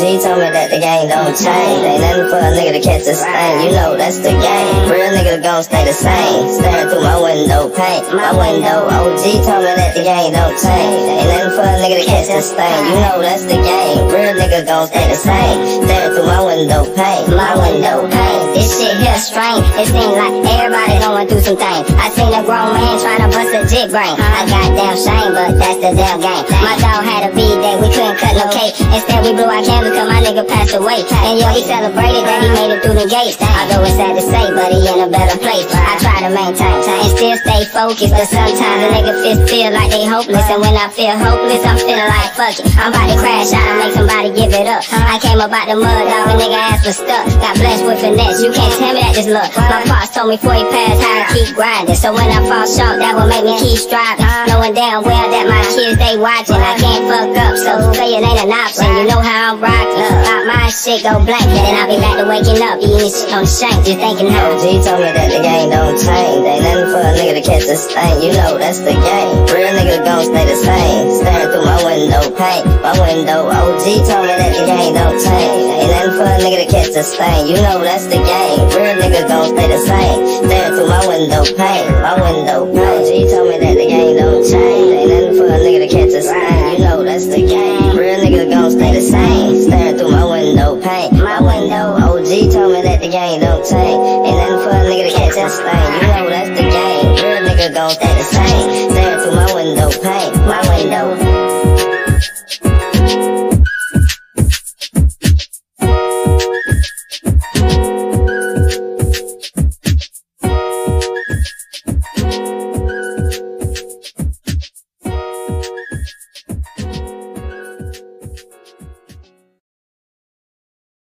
OG told me that the game don't change. Ain't nothing for a nigga to catch a stain. You know that's the game. Real nigga gon' stay the same. Staring through my window pane. My window. OG told me that the game don't change. Ain't nothing for a nigga to catch a stain. You know that's the game. Real nigga gon' stay the same. Staring through my window pane. My window pane. This shit here strange. It seems like everybody going through some things. I seen a grown man tryna bust a jit brain. I got damn shame, but that's the damn game. My dog had a B-day, we couldn't cut no cake. Instead we blew our candles cause my nigga passed away. And yo, he celebrated that he made it through the gates. Although it's sad to say, but he in a better place. I try to maintain and still stay focused, but sometimes a nigga feel like they hopeless. And when I feel hopeless, I'm feeling like fuck it. I'm about to crash out and make somebody give it up. I came up out the mud, dog, a nigga ass was stuck. Got blessed with finesse, you can't tell me that just luck. My pops told me before he passed how to keep grinding. So when I fall short, that will make me keep striving. Knowing damn well that my kids, they watching. I can't fuck up, so failure ain't an option. You know how I'm rocking. Pop my shit go blank, and then I'll be back to waking up, eating this shit on the shank, just thinking how. OG told me that the game don't change. Ain't nothing for a nigga to catch a stain. You know that's the game. Real nigga gon' stay the same. Staring through my window pane. My window. OG told me that the game don't change. Ain't nothing for a nigga to catch a stain. You know that's the game. Real nigga gon' stay the same. Staring through my window pane. My window. OG told me that the game don't change. Ain't nothing for a nigga to catch a stain. You know that's the game. Real nigga gon' stay the same. Staring through my window pane. My window. OG told me that the game don't change. Ain't nothing for a nigga to catch a stain. You know that's the game. Real nigga gon' stay the same. Staring through my window pane.